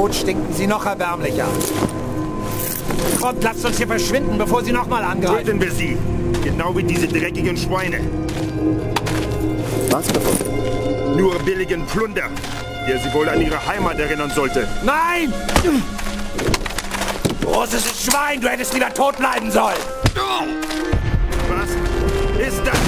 Tod stinken sie noch erbärmlicher. Kommt, lasst uns hier verschwinden, bevor sie nochmal angreifen. Töten wir sie. Genau wie diese dreckigen Schweine. Was davon? Nur billigen Plunder, der sie wohl an ihre Heimat erinnern sollte. Nein! Großes Schwein, du hättest lieber tot bleiben sollen. Was ist das?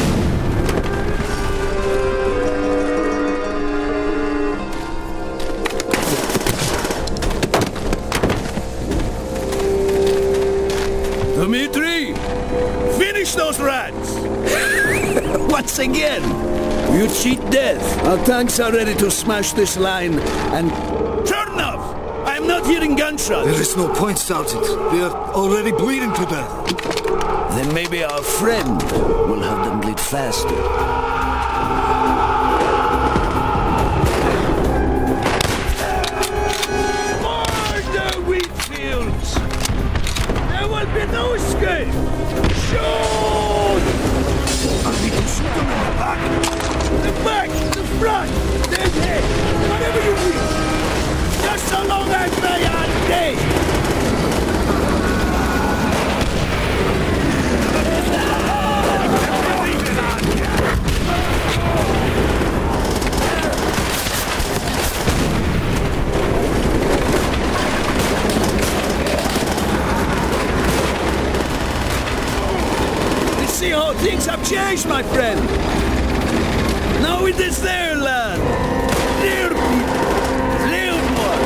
Dmitri, finish those rats! Once again, you cheat death. Our tanks are ready to smash this line and... Turn off! I'm not hearing gunshots. There is no point, Sergeant. We are already bleeding to death. Then maybe our friend will have them bleed faster. No escape! Shoot! I need to shoot them in the back. The back! The front! The head! Whatever you need! Just so long as they are dead! See how things have changed, my friend. Now it is their land. Their people. Their one.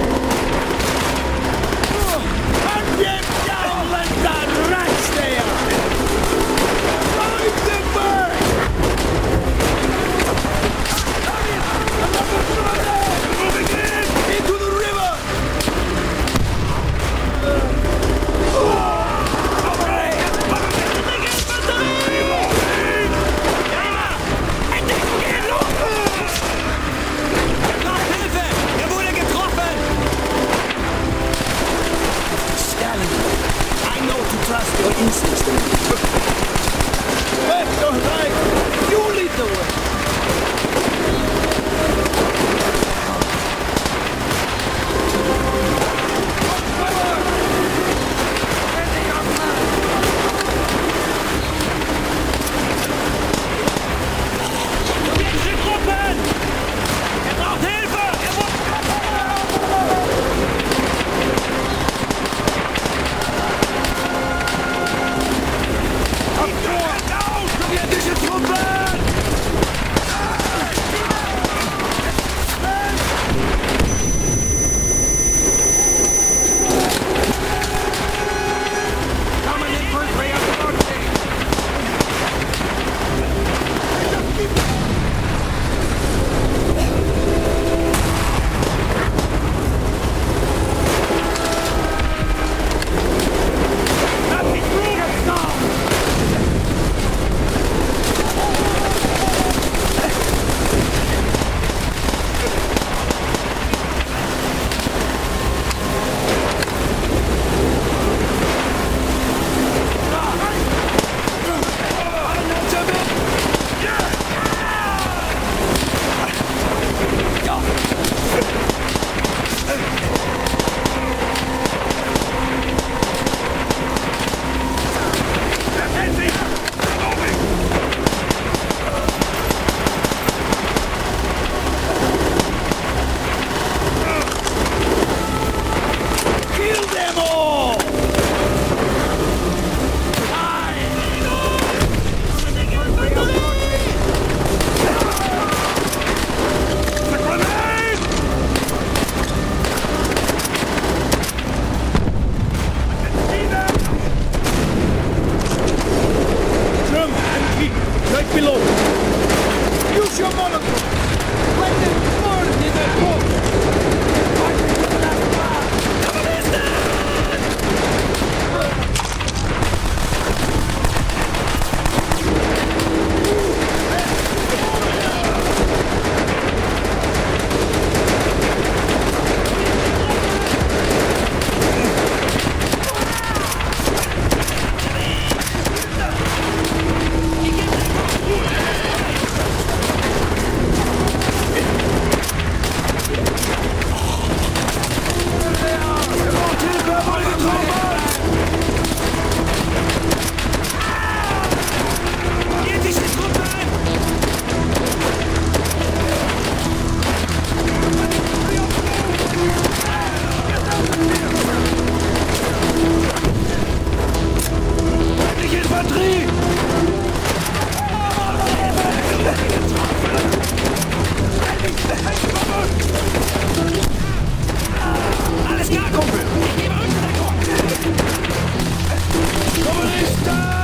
Hunt them down like the rats they are. Drive them back. Moving in. Into the river. Alles klar, Kumpel! Ich gebe Rückendeckung! Kommunisten!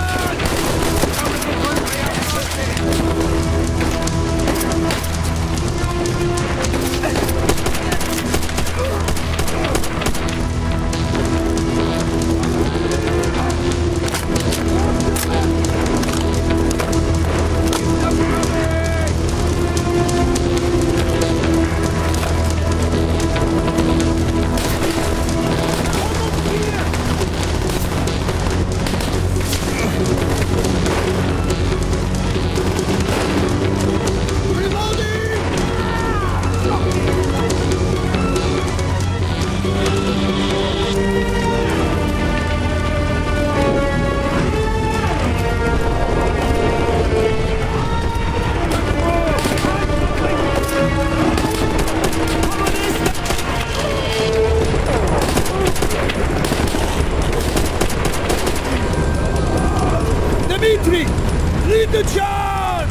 Lead the charge!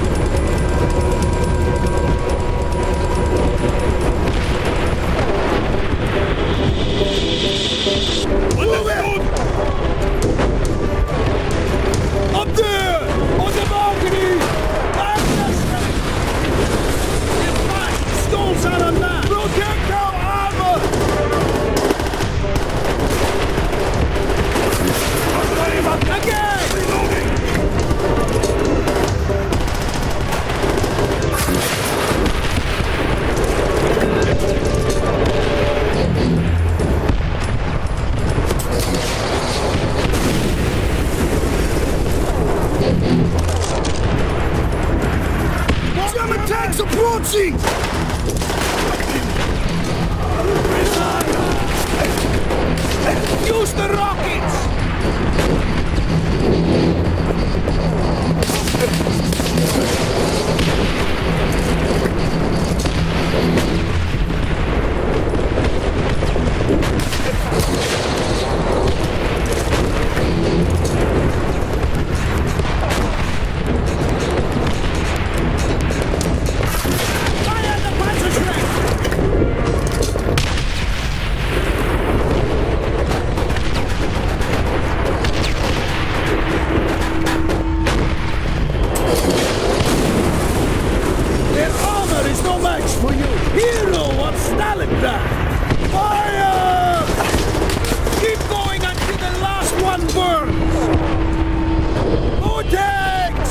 Move it! Up there! On the balcony! Stones out on that! Protect our armor! Again! Reloading! German tanks approaching! Use the rockets! Fire! Keep going until the last one burns! Vortex!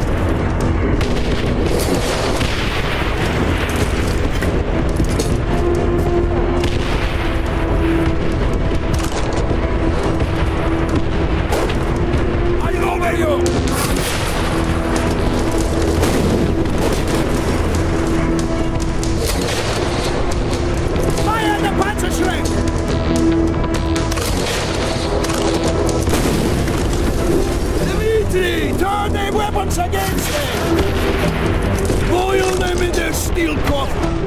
I over you! Fire the Panzerschreck! Dimitri, turn their weapons against them! Boil them in their steel coffin!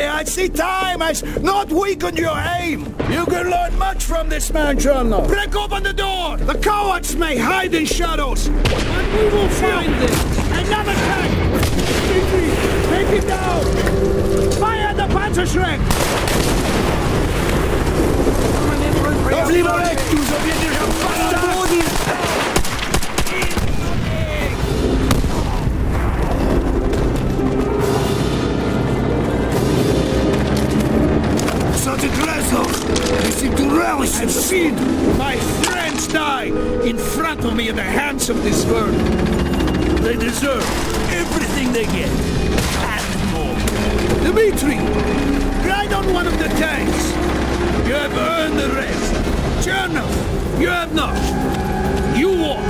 It's the time. It's not weaken your aim. You can learn much from this man, Colonel. Break open the door. The cowards may hide in shadows, but we will find them. Another tank. Take it down. Fire the Panzerschreck. Blieb weg, du sowjetischer Bastard! Such a Krasnov! They seem to relish I've seen my friends die in front of me at the hands of this world. They deserve everything they get. And more. Dmitri, ride on one of the tanks. You have earned the rest. Chernov, you have not. You won.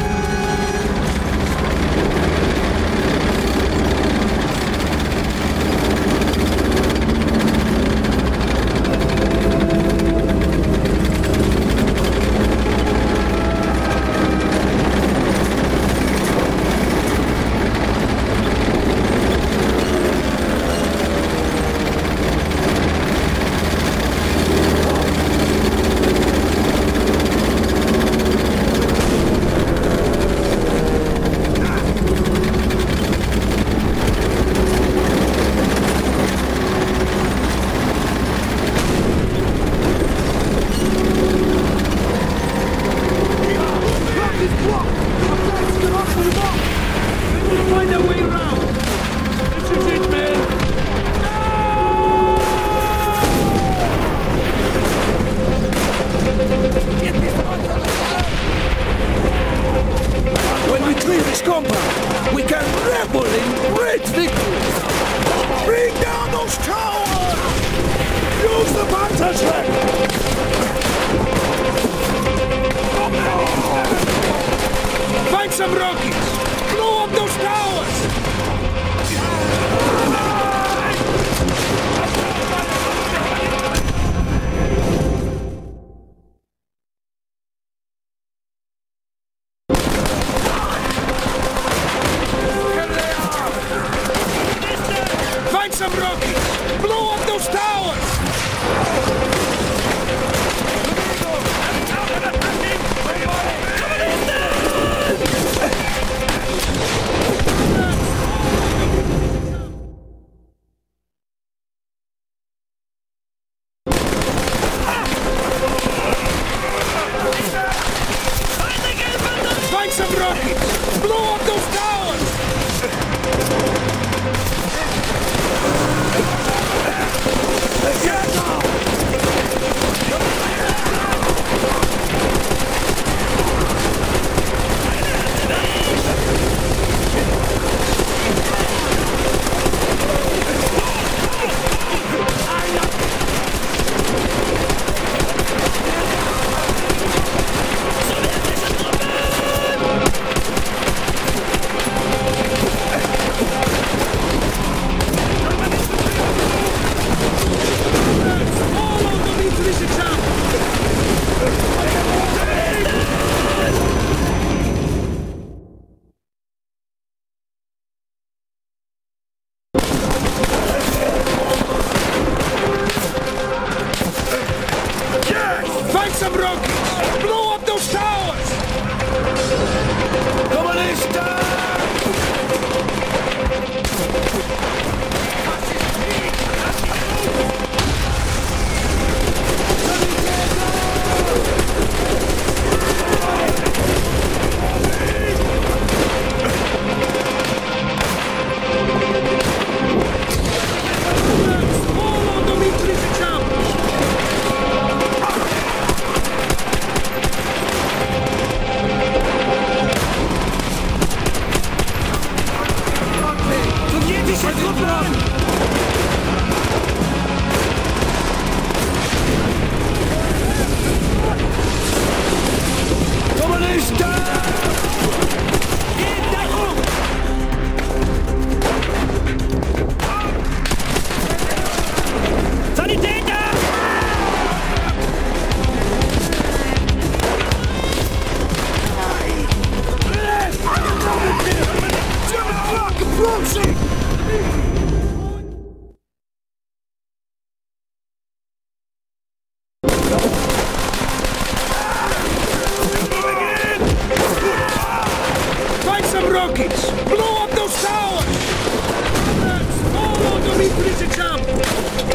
rockets! Blow up those towers! Follow Dimitri's example!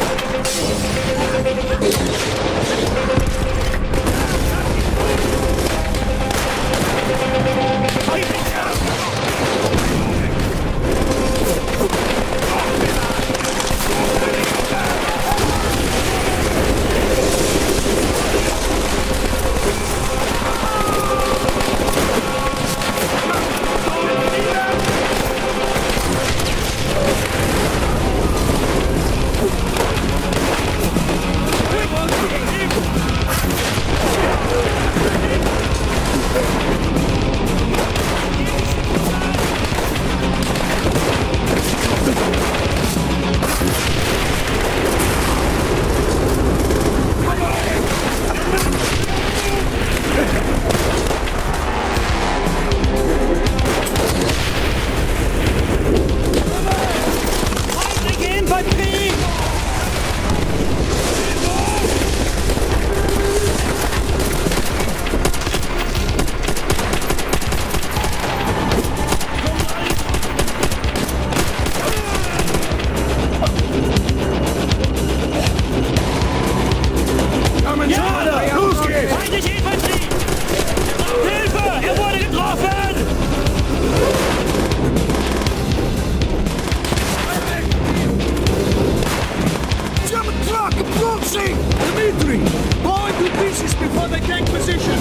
Dimitri! Blow into pieces before they take position!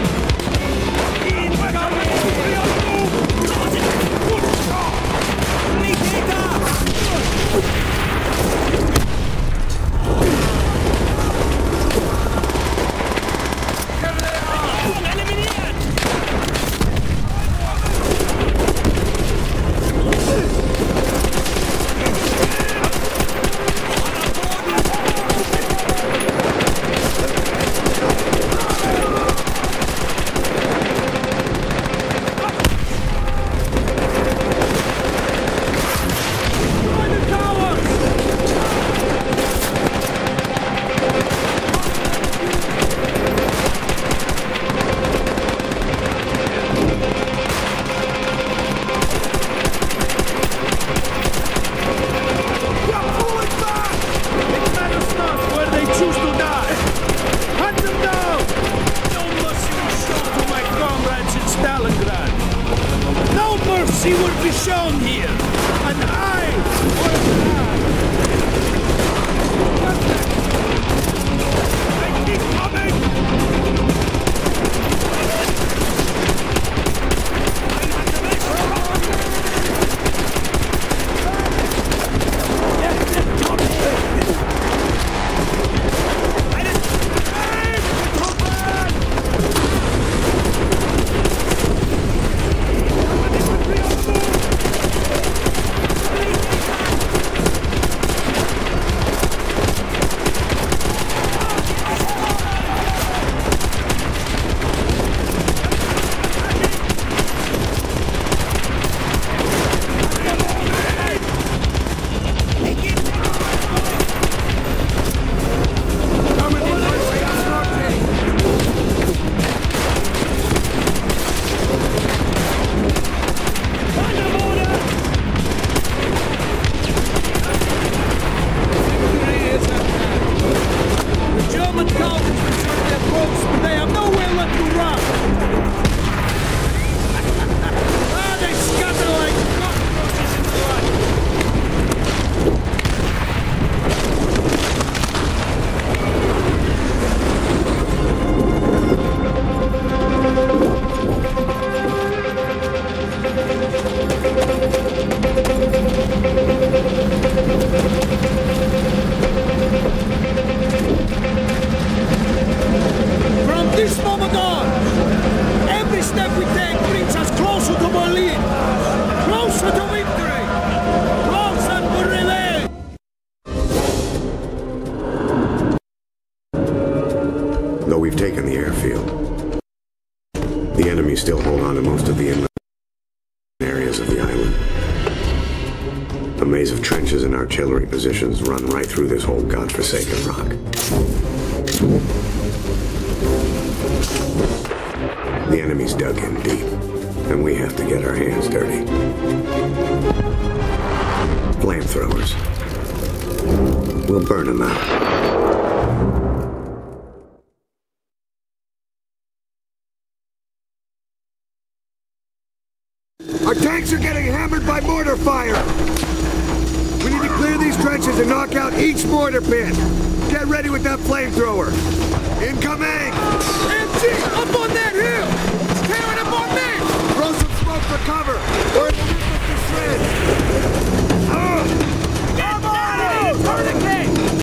He will be shown here, and I keep coming! Though we've taken the airfield, the enemy still hold on to most of the inland areas of the island. A maze of trenches and artillery positions run right through this whole godforsaken rock. The enemy's dug in deep. and we have to get our hands dirty. Flamethrowers. We'll burn them out. Our tanks are getting hammered by mortar fire! We need to clear these trenches and knock out each mortar pit! Get ready with that flamethrower! Incoming! MG, up on that hill! It's tearing up on me!